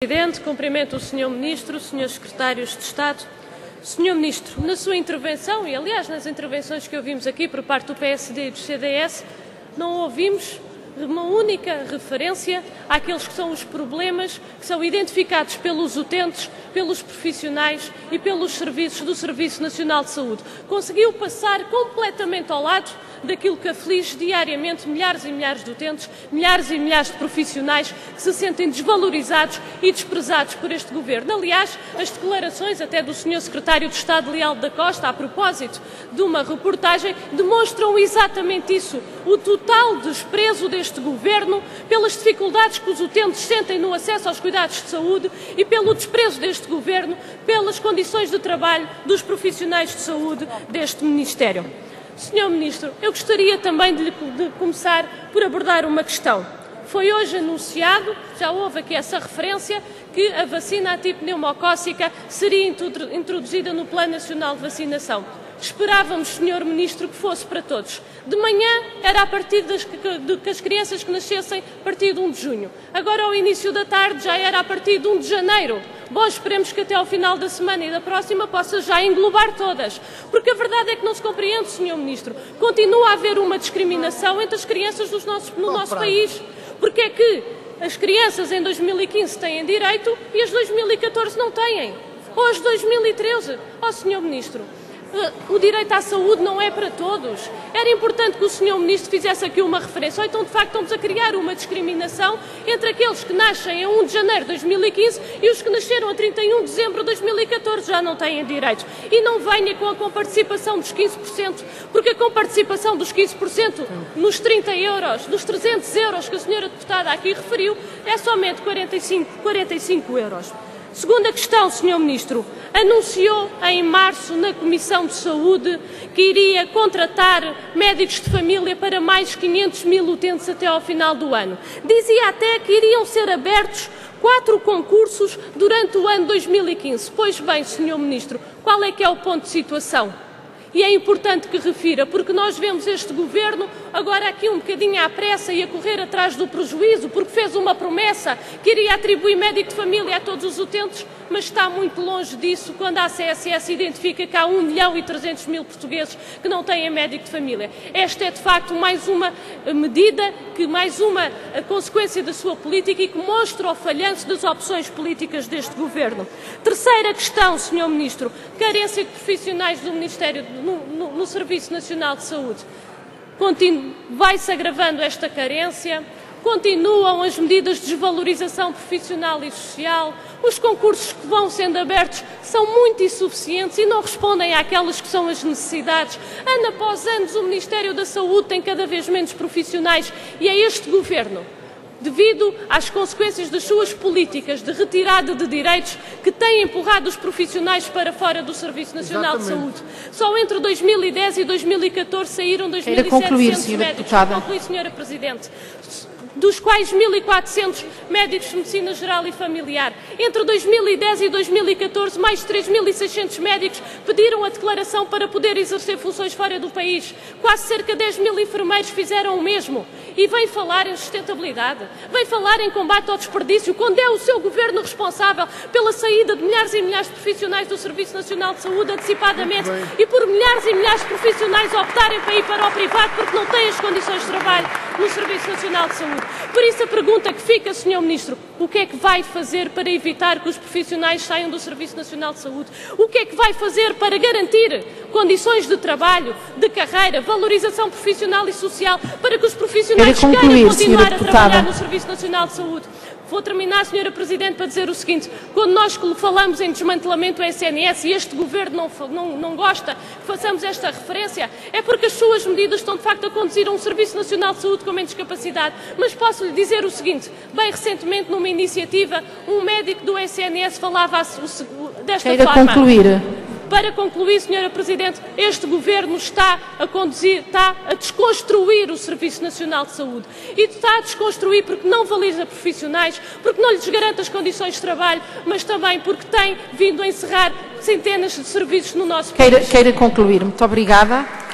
Presidente, cumprimento o Sr. Ministro, Srs. Secretários de Estado. Sr. Ministro, na sua intervenção, e aliás nas intervenções que ouvimos aqui por parte do PSD e do CDS, não ouvimos uma única referência àqueles que são os problemas que são identificados pelos utentes, pelos profissionais e pelos serviços do Serviço Nacional de Saúde. Conseguiu passar completamente ao lado daquilo que aflige diariamente milhares e milhares de utentes, milhares e milhares de profissionais que se sentem desvalorizados e desprezados por este Governo. Aliás, as declarações até do Sr. Secretário de Estado, Leal da Costa, a propósito de uma reportagem, demonstram exatamente isso, o total desprezo deste Governo pelas dificuldades que os utentes sentem no acesso aos cuidados de saúde e pelo desprezo deste Governo pelas condições de trabalho dos profissionais de saúde deste Ministério. Sr. Ministro, eu gostaria também de começar por abordar uma questão. Foi hoje anunciado, já houve aqui essa referência, que a vacina antipneumocócica seria introduzida no Plano Nacional de Vacinação. Esperávamos, Sr. Ministro, que fosse para todos. De manhã era a partir que as crianças que nascessem a partir de 1 de junho. Agora, ao início da tarde, já era a partir de 1 de janeiro. Bom, esperemos que até ao final da semana e da próxima possa já englobar todas. Porque a verdade é que não se compreende, Sr. Ministro. Continua a haver uma discriminação entre as crianças no nosso país. Porque é que as crianças em 2015 têm direito e as 2014 não têm? Ou as 2013? Ó, Sr. Ministro, o direito à saúde não é para todos. Era importante que o Sr. Ministro fizesse aqui uma referência. Ou então, de facto, estamos a criar uma discriminação entre aqueles que nascem a 1 de janeiro de 2015 e os que nasceram a 31 de dezembro de 2014 já não têm direitos. E não venha com a comparticipação dos 15%, porque a comparticipação dos 15% nos 30 euros, dos 300 euros que a Sra. Deputada aqui referiu, é somente 45 euros. Segunda questão, Sr. Ministro. Anunciou em março na Comissão de Saúde que iria contratar médicos de família para mais 500 mil utentes até ao final do ano. Dizia até que iriam ser abertos 4 concursos durante o ano 2015. Pois bem, Sr. Ministro, qual é que é o ponto de situação? E é importante que refira, porque nós vemos este Governo agora aqui um bocadinho à pressa e a correr atrás do prejuízo, porque fez uma promessa que iria atribuir médico de família a todos os utentes, mas está muito longe disso quando a CSS identifica que há 1.300.000 portugueses que não têm médico de família. Esta é, de facto, mais uma medida, mais uma consequência da sua política e que mostra o falhanço das opções políticas deste Governo. Terceira questão, Sr. Ministro, carência de profissionais do Ministério no Serviço Nacional de Saúde. Vai-se agravando esta carência, continuam as medidas de desvalorização profissional e social, os concursos que vão sendo abertos são muito insuficientes e não respondem àquelas que são as necessidades. Ano após ano, o Ministério da Saúde tem cada vez menos profissionais e é este Governo, devido às consequências das suas políticas de retirada de direitos, que têm empurrado os profissionais para fora do Serviço Nacional de Saúde. Só entre 2010 e 2014 saíram 2.700 médicos. Conclui, Sra. Presidente. Dos quais 1.400 médicos de medicina geral e familiar. Entre 2010 e 2014, mais de 3.600 médicos pediram a declaração para poder exercer funções fora do país. Quase cerca de 10.000 enfermeiros fizeram o mesmo. E vem falar em sustentabilidade, vem falar em combate ao desperdício, quando é o seu Governo responsável pela saída de milhares e milhares de profissionais do Serviço Nacional de Saúde antecipadamente e por milhares e milhares de profissionais optarem para ir para o privado porque não têm as condições de trabalho no Serviço Nacional de Saúde. Por isso a pergunta que fica, Sr. Ministro, o que é que vai fazer para evitar que os profissionais saiam do Serviço Nacional de Saúde? O que é que vai fazer para garantir condições de trabalho, de carreira, valorização profissional e social, para que os profissionais queiram continuar a trabalhar no Serviço Nacional de Saúde? Vou terminar, Sra. Presidente, para dizer o seguinte: quando nós falamos em desmantelamento do SNS e este Governo não gosta que façamos esta referência, é porque as suas medidas estão, de facto, a conduzir a um Serviço Nacional de Saúde com menos capacidade. Mas posso lhe dizer o seguinte: bem recentemente, numa iniciativa, um médico do SNS falava desta forma. Queira concluir. Para concluir, Sra. Presidente, este Governo está a desconstruir o Serviço Nacional de Saúde. E está a desconstruir porque não valoriza profissionais, porque não lhes garante as condições de trabalho, mas também porque tem vindo a encerrar centenas de serviços no nosso país. Queira concluir. Muito obrigada.